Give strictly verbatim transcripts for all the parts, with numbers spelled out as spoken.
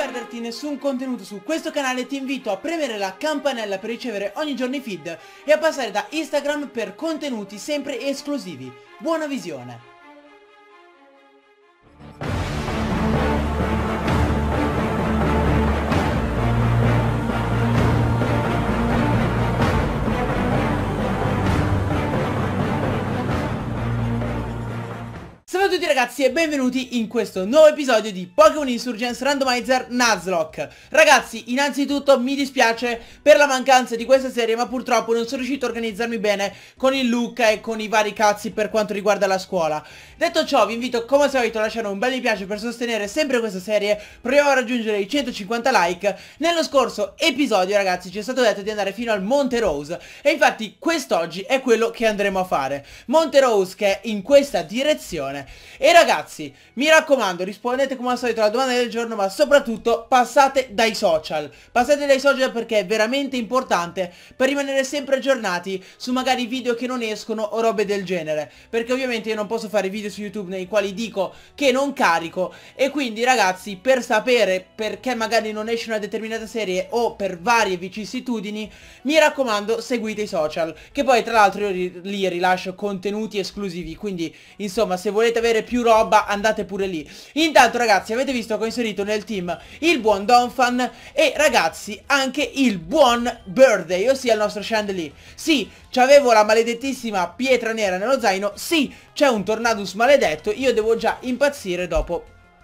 perderti nessun contenuto su questo canale ti invito a premere la campanella per ricevere ogni giorno i feed e a passare da Instagram per contenuti sempre esclusivi. Buona visione! Salve a tutti ragazzi e benvenuti in questo nuovo episodio di Pokémon Insurgence Randomizer Nuzlocke. Ragazzi, innanzitutto mi dispiace per la mancanza di questa serie, ma purtroppo non sono riuscito a organizzarmi bene con il Luca e con i vari cazzi per quanto riguarda la scuola. Detto ciò, vi invito come al solito a lasciare un bel mi piace per sostenere sempre questa serie. Proviamo a raggiungere i centocinquanta like. Nello scorso episodio ragazzi ci è stato detto di andare fino al Monte Rose e infatti quest'oggi è quello che andremo a fare. Monte Rose che è in questa direzione. E ragazzi, mi raccomando, rispondete come al solito alla domanda del giorno, ma soprattutto passate dai social. Passate dai social perché è veramente importante per rimanere sempre aggiornati su magari video che non escono o robe del genere. Perché ovviamente io non posso fare video su YouTube nei quali dico che non carico. E quindi ragazzi, per sapere perché magari non esce una determinata serie o per varie vicissitudini, mi raccomando, seguite i social. Che poi tra l'altro io lì rilascio contenuti esclusivi. Quindi insomma, se volete avere più roba andate pure lì. Intanto ragazzi, avete visto che ho inserito nel team il buon Donphan e ragazzi anche il buon Birthday, ossia il nostro Chandelier. Sì, c'avevo la maledettissima pietra nera nello zaino. Sì, c'è un Tornadus maledetto. Io devo già impazzire dopo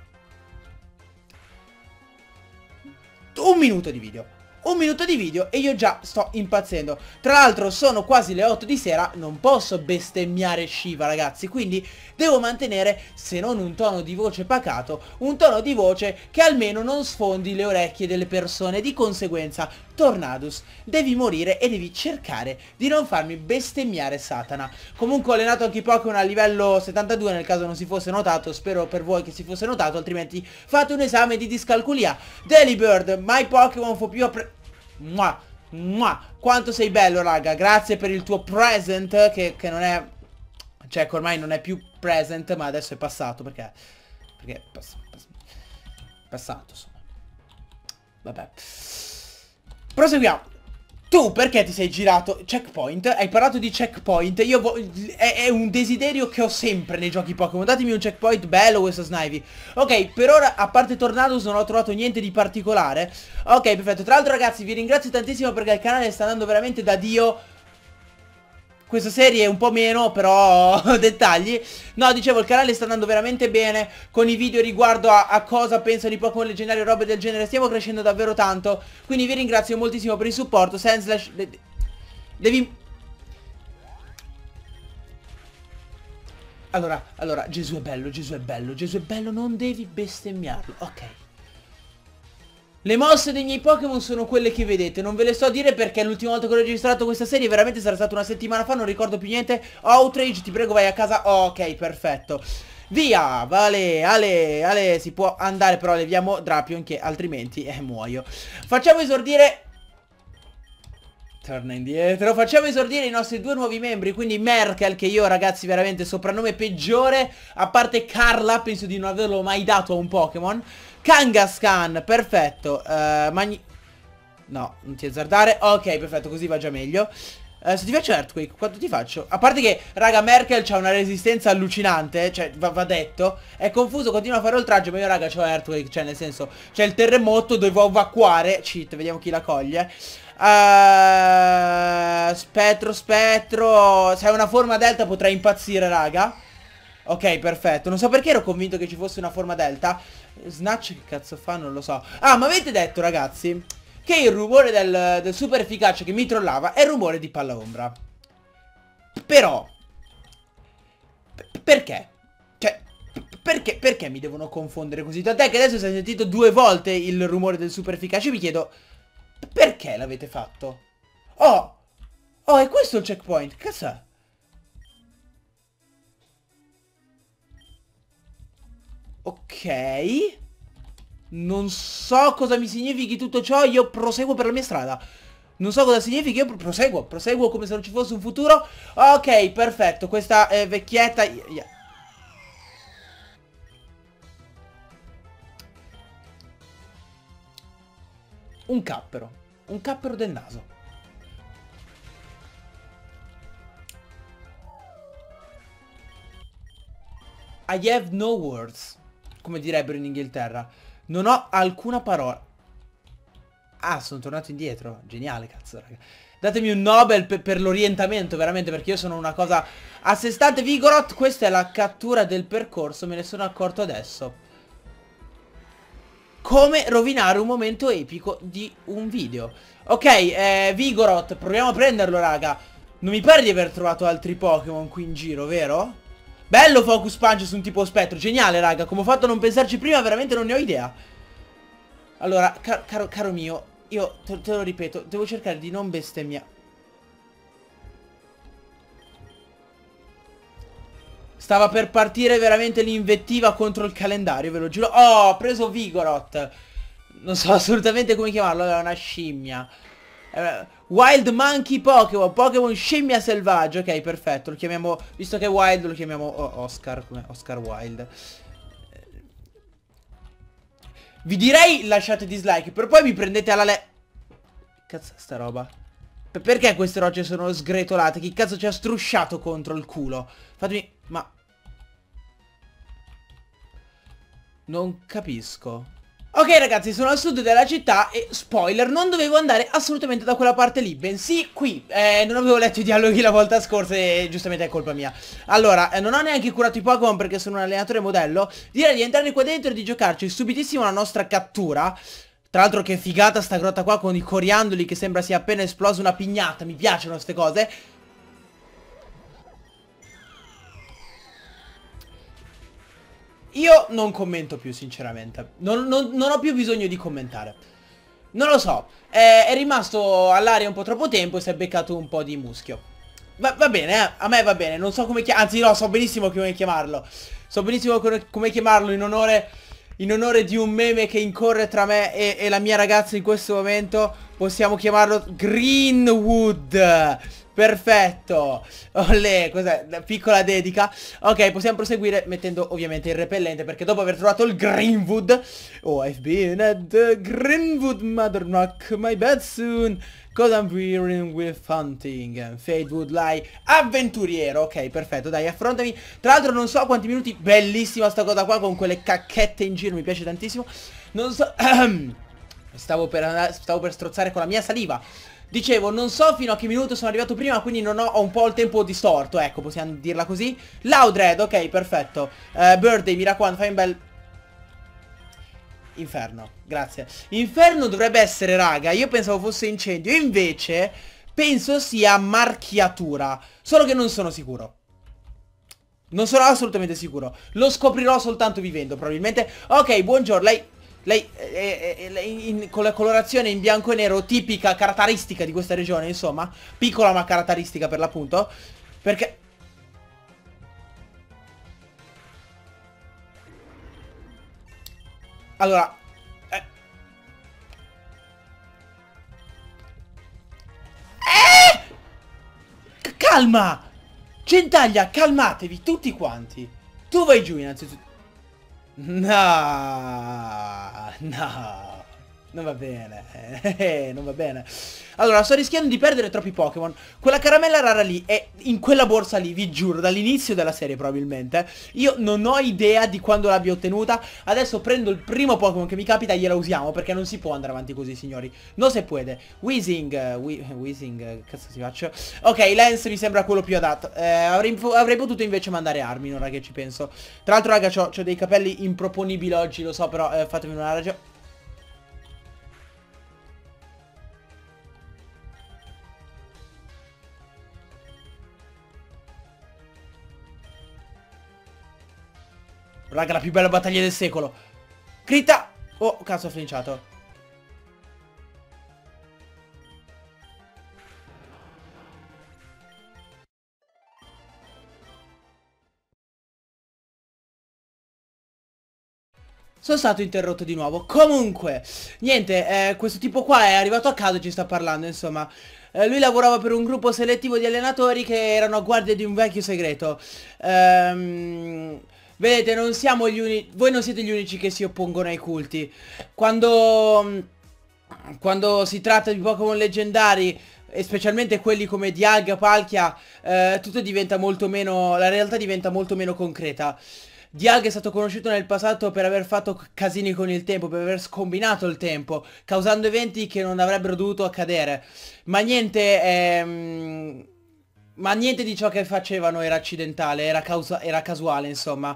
un minuto di video. Un minuto di video e io già sto impazzendo. Tra l'altro sono quasi le otto di sera. Non posso bestemmiare Shiva ragazzi, quindi devo mantenere, se non un tono di voce pacato, un tono di voce che almeno non sfondi le orecchie delle persone. Di conseguenza, Tornadus, devi morire e devi cercare di non farmi bestemmiare Satana. Comunque ho allenato anche i Pokémon a livello settantadue, nel caso non si fosse notato. Spero per voi che si fosse notato, altrimenti fate un esame di discalculia. Delibird, my Pokémon for più appre... Mua, mua. Quanto sei bello raga, grazie per il tuo present che, che non è... Cioè che ormai non è più present, ma adesso è passato perché... Perché è pass pass passato insomma. Vabbè. Proseguiamo. Tu perché ti sei girato? Checkpoint? Hai parlato di checkpoint. Io è, è un desiderio che ho sempre nei giochi Pokémon. Datemi un checkpoint bello questo Snivy. Ok, per ora a parte Tornadus non ho trovato niente di particolare. Ok, perfetto. Tra l'altro ragazzi vi ringrazio tantissimo perché il canale sta andando veramente da Dio. Questa serie è un po' meno, però dettagli. No, dicevo, il canale sta andando veramente bene con i video riguardo a, a cosa pensano i Pokémon leggendari o robe del genere. Stiamo crescendo davvero tanto, quindi vi ringrazio moltissimo per il supporto. Sandslash, devi... Allora, allora, Gesù è bello, Gesù è bello, Gesù è bello, non devi bestemmiarlo. Ok. Le mosse dei miei Pokémon sono quelle che vedete. Non ve le so dire perché l'ultima volta che ho registrato questa serie veramente sarà stata una settimana fa. Non ricordo più niente. Outrage, ti prego vai a casa. Oh, ok, perfetto. Via, vale, ale, ale. Si può andare però leviamo Drapion che altrimenti eh, muoio. Facciamo esordire... Torna indietro. Facciamo esordire i nostri due nuovi membri. Quindi Merkel, che io ragazzi veramente soprannome peggiore a parte Carla, penso di non averlo mai dato a un Pokémon. Kangaskhan, perfetto. uh, Magni... No, non ti azzardare. Ok, perfetto, così va già meglio. uh, Se ti faccio Earthquake, quanto ti faccio? A parte che, raga, Merkel c'ha una resistenza allucinante. Cioè, va, va detto. È confuso, continua a fare oltraggio. Ma io, raga, c'ho Earthquake. Cioè, nel senso, c'è il terremoto, dovevo evacuare. Cheat, vediamo chi la coglie. uh, Spettro, spettro. Se hai una forma delta potrai impazzire, raga. Ok, perfetto. Non so perché ero convinto che ci fosse una forma delta. Snatch che cazzo fa? Non lo so. Ah, ma avete detto ragazzi che il rumore del, del super efficace che mi trollava è il rumore di palla ombra. Però perché? Cioè perché, perché mi devono confondere così? Tant'è che adesso si è sentito due volte il rumore del super efficace. Mi chiedo perché l'avete fatto? Oh, oh, è questo il checkpoint. Cazzo è? Ok. Non so cosa mi significhi tutto ciò. Io proseguo per la mia strada. Non so cosa significhi. Io proseguo Proseguo come se non ci fosse un futuro. Ok, perfetto. Questa eh, vecchietta yeah. Un cappero. Un cappero del naso. I have no words. Come direbbero in Inghilterra. Non ho alcuna parola. Ah, sono tornato indietro. Geniale, cazzo, raga. Datemi un Nobel per, per l'orientamento, veramente, perché io sono una cosa a sé stante. Vigoroth, questa è la cattura del percorso, me ne sono accorto adesso. Come rovinare un momento epico di un video. Ok, eh, Vigoroth, proviamo a prenderlo, raga. Non mi pare di aver trovato altri Pokémon qui in giro, vero? Bello Focus Punch su un tipo spettro, geniale, raga. Come ho fatto a non pensarci prima, veramente non ne ho idea. Allora, car caro, caro mio, io te, te lo ripeto, devo cercare di non bestemmiare. Stava per partire veramente l'invettiva contro il calendario, ve lo giuro. Oh, ho preso Vigoroth. Non so assolutamente come chiamarlo, è una scimmia. eh, Wild Monkey Pokémon, Pokémon scimmia selvaggio. Ok, perfetto, lo chiamiamo, visto che è Wild, lo chiamiamo oh, Oscar, come Oscar Wild. Vi direi lasciate dislike, per poi mi prendete alla le... Cazzo sta roba? P Perché queste rocce sono sgretolate? Chi cazzo ci ha strusciato contro il culo? Fatemi... Ma... Non capisco. Ok ragazzi, sono al sud della città e, spoiler, non dovevo andare assolutamente da quella parte lì, bensì qui. eh, Non avevo letto i dialoghi la volta scorsa e giustamente è colpa mia. Allora, eh, non ho neanche curato i Pokémon perché sono un allenatore modello. Direi di entrare qua dentro e di giocarci subitissimo la nostra cattura. Tra l'altro che figata sta grotta qua con i coriandoli che sembra sia appena esplosa una pignata. Mi piacciono queste cose. Io non commento più sinceramente. Non, non, non ho più bisogno di commentare. Non lo so, è, è rimasto all'aria un po' troppo tempo e si è beccato un po' di muschio. Va, va bene, eh? A me va bene, non so come chiamarlo. Anzi no, so benissimo come chiamarlo. So benissimo come, come chiamarlo in onore, in onore di un meme che incorre tra me e, e la mia ragazza in questo momento. Possiamo chiamarlo Greenwood. Perfetto. Olè, cos'è? Piccola dedica. Ok, possiamo proseguire mettendo ovviamente il repellente, perché dopo aver trovato il Greenwood. Oh, I've been at the Greenwood, mother knock my bed soon, cause I'm wearing with hunting and fate would lie. Avventuriero. Ok, perfetto, dai, affrontami. Tra l'altro non so quanti minuti. Bellissima sta cosa qua con quelle cacchette in giro, mi piace tantissimo. Non so Stavo per, stavo per strozzare con la mia saliva. Dicevo, non so fino a che minuto sono arrivato prima, quindi non ho, ho un po' il tempo distorto, ecco, possiamo dirla così. Loudred, ok, perfetto. uh, Birthday, mi raccomando, fai un bel... Inferno, grazie. Inferno dovrebbe essere, raga, io pensavo fosse incendio, invece penso sia marchiatura. Solo che non sono sicuro. Non sono assolutamente sicuro. Lo scoprirò soltanto vivendo, probabilmente. Ok, buongiorno, lei... Lei, eh, eh, lei in, con la colorazione in bianco e nero tipica, caratteristica di questa regione, insomma. Piccola ma caratteristica per l'appunto. Perché... Allora... Eh... Eh! Calma! Gentaglia, calmatevi tutti quanti. Tu vai giù innanzitutto. No, no, non va bene, eh, non va bene. Allora, sto rischiando di perdere troppi Pokémon. Quella caramella rara lì è in quella borsa lì, vi giuro, dall'inizio della serie probabilmente. Io non ho idea di quando l'abbia ottenuta. Adesso prendo il primo Pokémon che mi capita e gliela usiamo, perché non si può andare avanti così, signori. Non si può. Weezing, uh, Weezing, cazzo si faccio? Ok, Lance mi sembra quello più adatto. eh, avrei, avrei potuto invece mandare Armin, ora che ci penso. Tra l'altro, raga, ho dei capelli improponibili oggi, lo so, però eh, fatemi una ragione. Raga, la più bella battaglia del secolo. Crita. Oh, cazzo, ho flinciato. Sono stato interrotto di nuovo. Comunque, niente, eh, questo tipo qua è arrivato a caso e ci sta parlando, insomma. Eh, lui lavorava per un gruppo selettivo di allenatori che erano a guardia di un vecchio segreto. Ehm... Vedete, non siamo gli unici. Voi non siete gli unici che si oppongono ai culti. Quando quando si tratta di Pokémon leggendari, e specialmente quelli come Dialga, Palkia, eh, tutto diventa molto meno, la realtà diventa molto meno concreta. Dialga è stato conosciuto nel passato per aver fatto casini con il tempo, per aver scombinato il tempo, causando eventi che non avrebbero dovuto accadere. Ma niente, ehm, ma niente di ciò che facevano era accidentale, era, causa era casuale, insomma.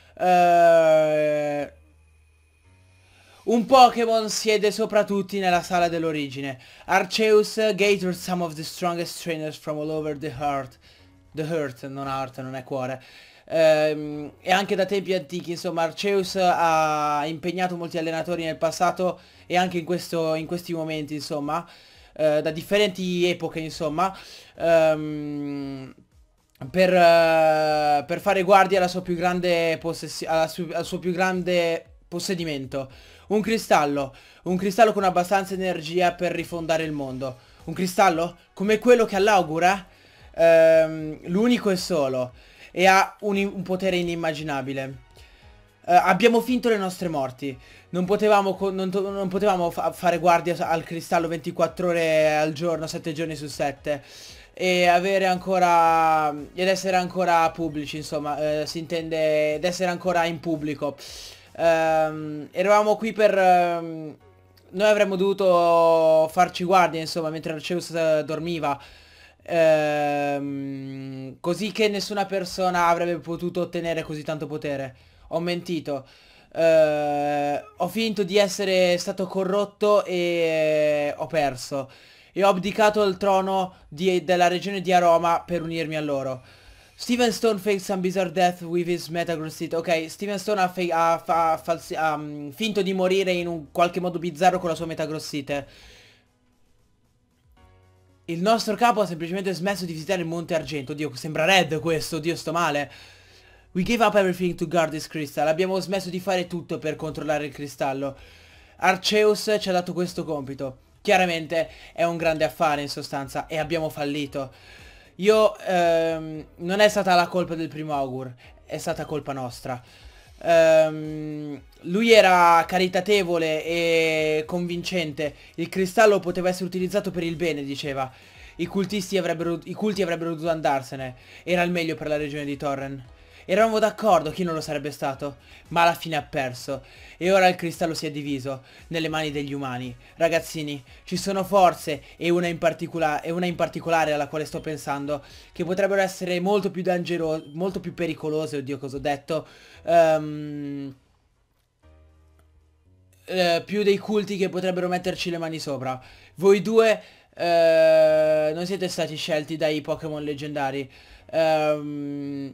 Eh... Un Pokémon siede sopra tutti nella sala dell'origine. Arceus gathered some of the strongest trainers from all over the Earth. The Earth, non Earth, non è cuore. Ehm, e anche da tempi antichi, insomma, Arceus ha impegnato molti allenatori nel passato e anche in, questo, in questi momenti, insomma, eh, da differenti epoche, insomma, ehm, per, eh, per fare guardia alla sua più grande possessione, al suo più grande possedimento. Un cristallo, un cristallo con abbastanza energia per rifondare il mondo. Un cristallo come quello che all'augura, ehm, l'unico e solo, e ha un, un potere inimmaginabile. Eh, abbiamo finto le nostre morti. Non potevamo, non, non potevamo fa fare guardia al cristallo ventiquattro ore al giorno, sette giorni su sette. E avere ancora, ed essere ancora pubblici, insomma, eh, si intende, ed essere ancora in pubblico. Um, eravamo qui per... Um, noi avremmo dovuto farci guardia, insomma, mentre Arceus uh, dormiva, um, così che nessuna persona avrebbe potuto ottenere così tanto potere. Ho mentito. Uh, ho finto di essere stato corrotto e ho perso. E ho abdicato il trono di, della regione di Aroma per unirmi a loro. Steven Stone faked some bizarre death with his Metagross. Ok, Steven Stone ha, ha, ha, falsi ha um, finto di morire in un qualche modo bizzarro con la sua Metagrossite. Il nostro capo ha semplicemente smesso di visitare il Monte Argento. Dio, sembra Red questo, Dio, sto male. We gave up everything to guard this crystal. Abbiamo smesso di fare tutto per controllare il cristallo. Arceus ci ha dato questo compito. Chiaramente è un grande affare in sostanza e abbiamo fallito. Io, ehm, non è stata la colpa del primo Augur, è stata colpa nostra. Ehm, lui era caritatevole e convincente. Il cristallo poteva essere utilizzato per il bene, diceva. I cultisti avrebbero, i culti avrebbero dovuto andarsene. Era il meglio per la regione di Torren. Eravamo d'accordo, chi non lo sarebbe stato? Ma alla fine ha perso. E ora il cristallo si è diviso nelle mani degli umani. Ragazzini, ci sono forze, e una in, particola e una in particolare alla quale sto pensando, che potrebbero essere molto più dangerose, molto più pericolose, oddio cosa ho detto, um, uh, più dei culti che potrebbero metterci le mani sopra. Voi due uh, non siete stati scelti dai Pokémon leggendari. Um,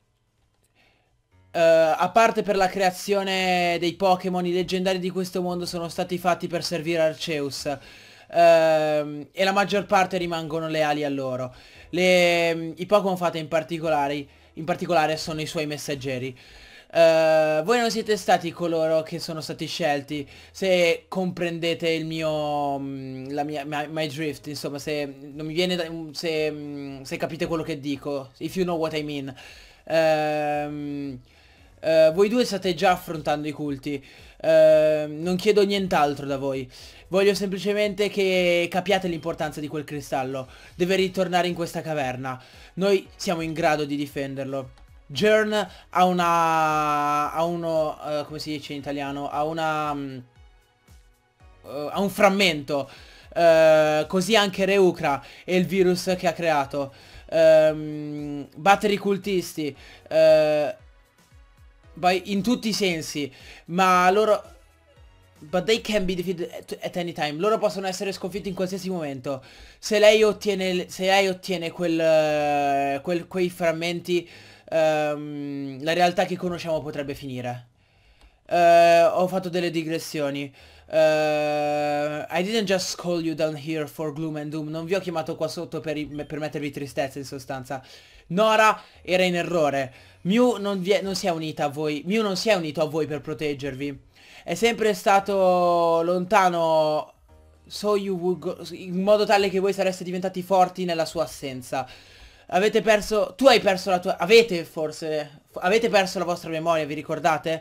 Uh, a parte per la creazione dei Pokémon, i leggendari di questo mondo sono stati fatti per servire Arceus. Uh, e la maggior parte rimangono leali a loro. Le, I Pokémon fate in particolare, in particolare sono i suoi messaggeri. Uh, voi non siete stati coloro che sono stati scelti, se comprendete il mio, la mia, my, my drift, insomma, se non mi viene da, se, se capite quello che dico, if you know what I mean. Uh, Uh, voi due state già affrontando i culti. uh, Non chiedo nient'altro da voi. Voglio semplicemente che capiate l'importanza di quel cristallo. Deve ritornare in questa caverna. Noi siamo in grado di difenderlo. Jern ha una... ha uno... Uh, come si dice in italiano? Ha una... Um, uh, ha un frammento. uh, Così anche Reucra e il virus che ha creato. um, Battere i cultisti. uh, In tutti i sensi. Ma loro... But they can be defeated at any time. Loro possono essere sconfitti in qualsiasi momento. Se lei ottiene... Se lei ottiene quel... quel quei frammenti, um, la realtà che conosciamo potrebbe finire. uh, Ho fatto delle digressioni. uh, I didn't just call you down here for gloom and doom. Non vi ho chiamato qua sotto per, per mettervi tristezza, in sostanza. Nora era in errore. Mew non, vi è, non si è unita a voi. Mew non si è unito a voi per proteggervi. È sempre stato lontano, so you would go, in modo tale che voi sareste diventati forti nella sua assenza. Avete perso... Tu hai perso la tua... Avete forse... Avete perso la vostra memoria, vi ricordate?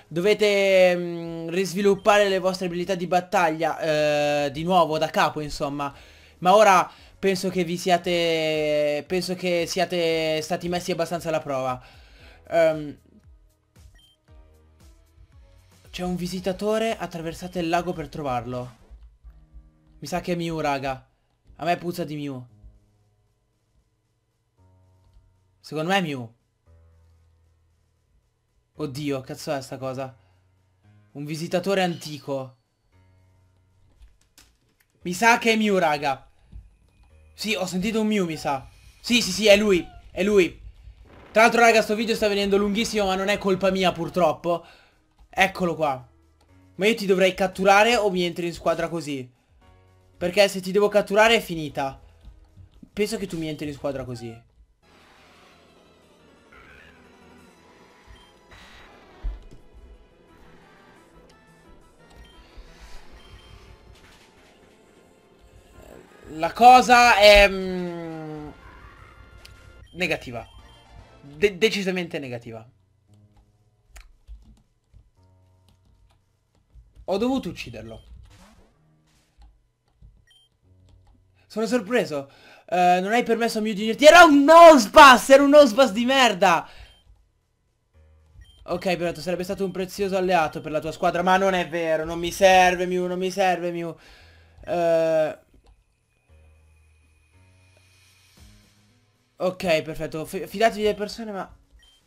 dovete mh, risviluppare le vostre abilità di battaglia eh, di nuovo da capo, insomma. Ma ora penso che vi siate, penso che siate stati messi abbastanza alla prova. um, C'è un visitatore, attraversate il lago per trovarlo. Mi sa che è Mew, raga. A me puzza di Mew. Secondo me è Mew. Oddio, cazzo è sta cosa? Un visitatore antico. Mi sa che è Mew, raga. Sì, ho sentito un Mew, mi sa. Sì, sì, sì, è lui. È lui. Tra l'altro, raga, sto video sta venendo lunghissimo, ma non è colpa mia, purtroppo. Eccolo qua. Ma io ti dovrei catturare o mi entri in squadra così? Perché se ti devo catturare è finita. Penso che tu mi entri in squadra così. La cosa è mm, negativa. De- decisamente negativa. Ho dovuto ucciderlo. Sono sorpreso. Uh, non hai permesso a Mew di unirti. Era un Nosepass! Era un Nosepass di merda! Ok, perfetto, sarebbe stato un prezioso alleato per la tua squadra. Ma non è vero, non mi serve Mew, non mi serve Mew. Uh... Ok, perfetto. F fidatevi delle persone, ma...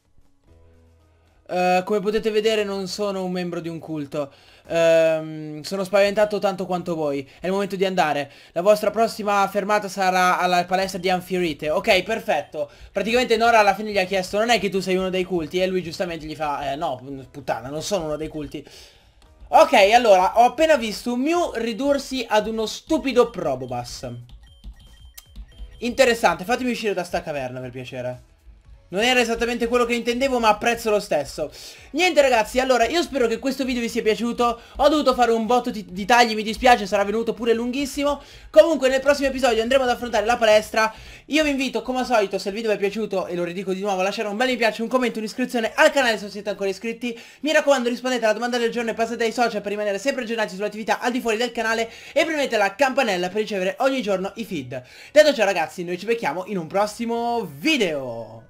Uh, come potete vedere non sono un membro di un culto. uh, Sono spaventato tanto quanto voi. È il momento di andare. La vostra prossima fermata sarà alla palestra di Anfirite. Ok, perfetto. Praticamente Nora alla fine gli ha chiesto: non è che tu sei uno dei culti? E lui giustamente gli fa: eh no, puttana, non sono uno dei culti. Ok, allora, ho appena visto un Mew ridursi ad uno stupido Probopass. Interessante, fatemi uscire da sta caverna per piacere. Non era esattamente quello che intendevo, ma apprezzo lo stesso. Niente ragazzi, allora io spero che questo video vi sia piaciuto. Ho dovuto fare un botto di, di tagli, mi dispiace, sarà venuto pure lunghissimo. Comunque nel prossimo episodio andremo ad affrontare la palestra. Io vi invito come al solito, se il video vi è piaciuto, e lo ridico di nuovo, a lasciare un bel mi piace, un commento, un'iscrizione al canale se non siete ancora iscritti. Mi raccomando, rispondete alla domanda del giorno e passate ai social per rimanere sempre aggiornati sulle attività al di fuori del canale. E premete la campanella per ricevere ogni giorno i feed. Detto ciò ragazzi, noi ci becchiamo in un prossimo video.